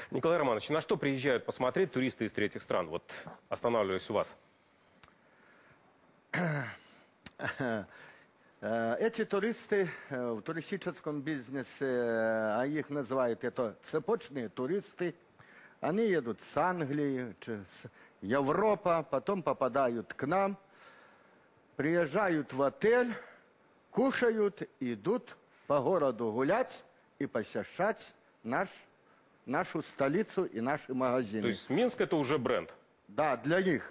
Николай Романович, на что приезжают посмотреть туристы из третьих стран? Вот останавливаюсь у вас. Эти туристы в туристическом бизнесе, а их называют это цепочные туристы, они едут с Англии, с Европы, потом попадают к нам, приезжают в отель, кушают, идут по городу гулять и посещать нашу столицу и наши магазины. То есть Минск это уже бренд? Да, для них.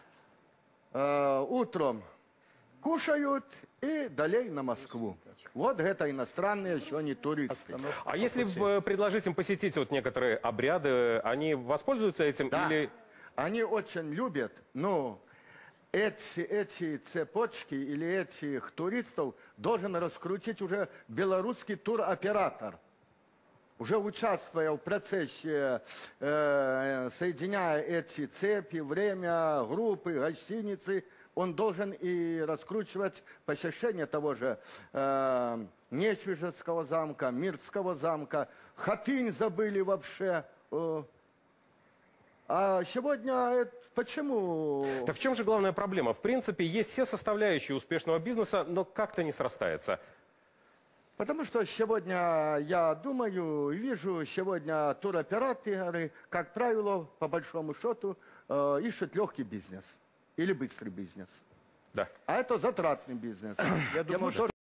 Утром кушают и далее на Москву. Вот это иностранные, еще не туристы. А если предложить им посетить вот некоторые обряды, они воспользуются этим? Да, или... они очень любят, но эти цепочки или этих туристов должен раскрутить уже белорусский туроператор. Уже участвуя в процессе, соединяя эти цепи, время, группы, гостиницы, он должен и раскручивать посещение того же Несвежецкого замка, Мирского замка. Хатынь забыли вообще. А сегодня почему? Так в чем же главная проблема? В принципе, есть все составляющие успешного бизнеса, но как-то не срастается. Потому что сегодня, я думаю, вижу, сегодня туроператоры, как правило, по большому счету, ищут легкий бизнес или быстрый бизнес. Да. А это затратный бизнес. Я думаю,